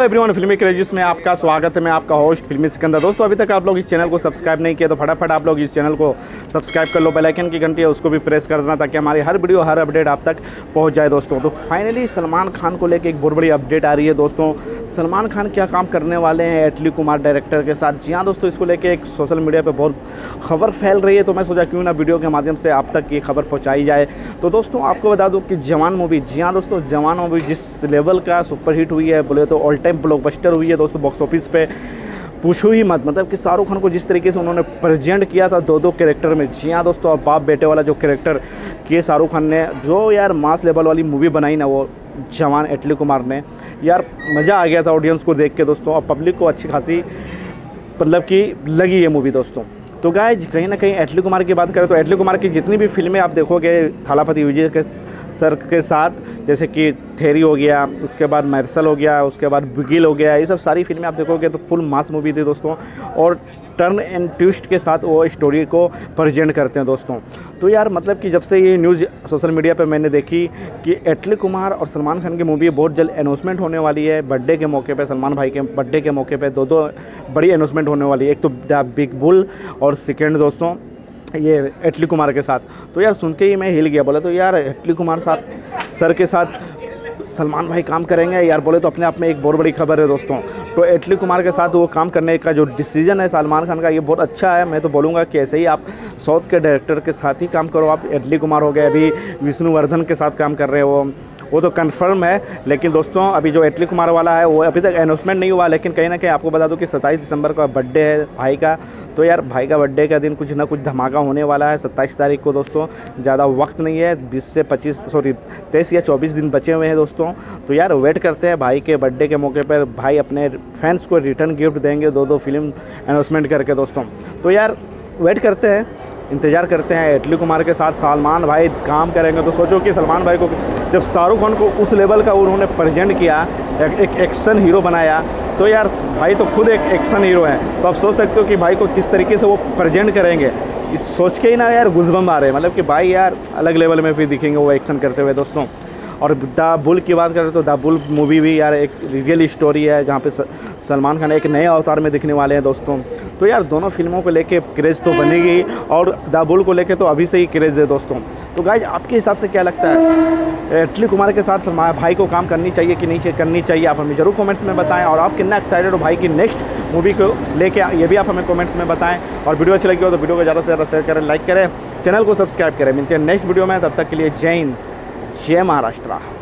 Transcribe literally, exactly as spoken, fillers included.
Everyone, फिल्मी क्रेजिस में आपका स्वागत है। मैं आपका होस्ट फिल्मी सिकंदर। दोस्तों, अभी तक आप लोग इस चैनल को सब्सक्राइब नहीं किया तो फटाफट आप लोग इस चैनल को सब्सक्राइब कर लो। बेल आइकन की घंटी है उसको भी प्रेस कर देना ताकि हमारी हर वीडियो हर अपडेट आप तक पहुंच जाए। दोस्तों, तो फाइनली सलमान खान को लेकर एक बहुत बड़ी अपडेट आ रही है। दोस्तों, सलमान खान क्या काम करने वाले हैं एटली कुमार डायरेक्टर के साथ। जी हाँ दोस्तों, इसको लेकर एक सोशल मीडिया पर बहुत खबर फैल रही है, तो मैं सोचा क्यों ना वीडियो के माध्यम से आप तक ये खबर पहुँचाई जाए। तो दोस्तों, आपको बता दूँ कि जवान मूवी, जी हाँ दोस्तों, जवान मूवी जिस लेवल का सुपरहिट हुई है, बोले तो ऑल टाइम ब्लॉकबस्टर हुई है दोस्तों बॉक्स ऑफिस पे, पूछो ही मत। मतलब कि शाहरुख खान को जिस तरीके से उन्होंने प्रेजेंट किया था दो दो कैरेक्टर में, जी हाँ दोस्तों, और बाप बेटे वाला जो कैरेक्टर किए शाहरुख खान ने, जो यार मास लेवल वाली मूवी बनाई ना वो जवान एटली कुमार ने, यार मज़ा आ गया था ऑडियंस को देख के दोस्तों, और पब्लिक को अच्छी खासी मतलब कि लगी ये मूवी दोस्तों। तो गाइस, कहीं ना कहीं एटली कुमार की बात करें तो एटली कुमार की जितनी भी फिल्में आप देखोगे थालापति विजय के सर के साथ, जैसे कि थेरी हो गया, उसके बाद मार्शल हो गया, उसके बाद बिगिल हो गया, ये सब सारी फिल्में आप देखोगे तो फुल मास मूवी थी दोस्तों, और टर्न एंड ट्विस्ट के साथ वो स्टोरी को प्रेजेंट करते हैं दोस्तों। तो यार मतलब कि जब से ये न्यूज़ सोशल मीडिया पे मैंने देखी कि एटली कुमार और सलमान खान की मूवी बहुत जल्द अनाउंसमेंट होने वाली है, बर्थडे के मौके पे, सलमान भाई के बर्थडे के मौके पे दो दो बड़ी अनाउंसमेंट होने वाली है, एक तो द बिग बुल और सेकेंड दोस्तों ये एटली कुमार के साथ। तो यार सुन के ही मैं हिल गया, बोला तो यार एटली कुमार साथ सर के साथ सलमान भाई काम करेंगे यार, बोले तो अपने आप में एक बहुत बड़ी खबर है दोस्तों। तो एटली कुमार के साथ वो काम करने का जो डिसीजन है सलमान खान का, ये बहुत अच्छा है। मैं तो बोलूँगा कि ऐसे ही आप साउथ के डायरेक्टर के साथ ही काम करो। आप एटली कुमार हो गए, अभी विष्णुवर्धन के साथ काम कर रहे हो, वो तो कंफर्म है। लेकिन दोस्तों, अभी जो एटली कुमार वाला है वो अभी तक अनाउंसमेंट नहीं हुआ, लेकिन कहीं ना कहीं आपको बता दूं कि सत्ताईस दिसंबर का बर्थडे है भाई का। तो यार भाई का बर्थडे का दिन कुछ ना कुछ धमाका होने वाला है सत्ताईस तारीख को दोस्तों। ज़्यादा वक्त नहीं है, बीस से पच्चीस सॉरी तेईस या चौबीस दिन बचे हुए हैं दोस्तों। तो यार वेट करते हैं, भाई के बर्थडे के मौके पर भाई अपने फैंस को रिटर्न गिफ्ट देंगे दो दो फिल्म अनाउंसमेंट करके दोस्तों। तो यार वेट करते हैं, इंतज़ार करते हैं। एटली कुमार के साथ सलमान भाई काम करेंगे तो सोचो कि सलमान भाई को जब शाहरुख खान को उस लेवल का उन्होंने प्रेजेंट किया, एक, एक एक्शन हीरो बनाया, तो यार भाई तो खुद एक एक्शन हीरो है। तो आप सोच सकते हो कि भाई को किस तरीके से वो प्रेजेंट करेंगे, इस सोच के ही ना यार गुज़बम आ रहे हैं। मतलब कि भाई यार अलग लेवल में भी दिखेंगे वो एक्शन करते हुए दोस्तों। और द बुल की बात करें तो द बुल मूवी भी यार एक रियल स्टोरी है, जहाँ पे सलमान खान एक नए अवतार में दिखने वाले हैं दोस्तों। तो यार दोनों फिल्मों को लेके क्रेज़ तो बनेगी, और द बुल को लेके तो अभी से ही क्रेज़ है दोस्तों। तो गाइज, आपके हिसाब से क्या लगता है, एटली कुमार के साथ भाई को काम करनी चाहिए कि नहीं करनी चाहिए? आप हमें ज़रूर कमेंट्स में बताएं। और आप कितना एक्साइटेड हो भाई की नेक्स्ट मूवी को लेके, ये भी आप हमें कमेंट्स में बताएं। और वीडियो अच्छी लगी हो तो वीडियो को ज़्यादा से ज़्यादा शेयर करें, लाइक करें, चैनल को सब्सक्राइब करें। मिलते हैं नेक्स्ट वीडियो में, तब तक के लिए जय हिंद, जय महाराष्ट्र।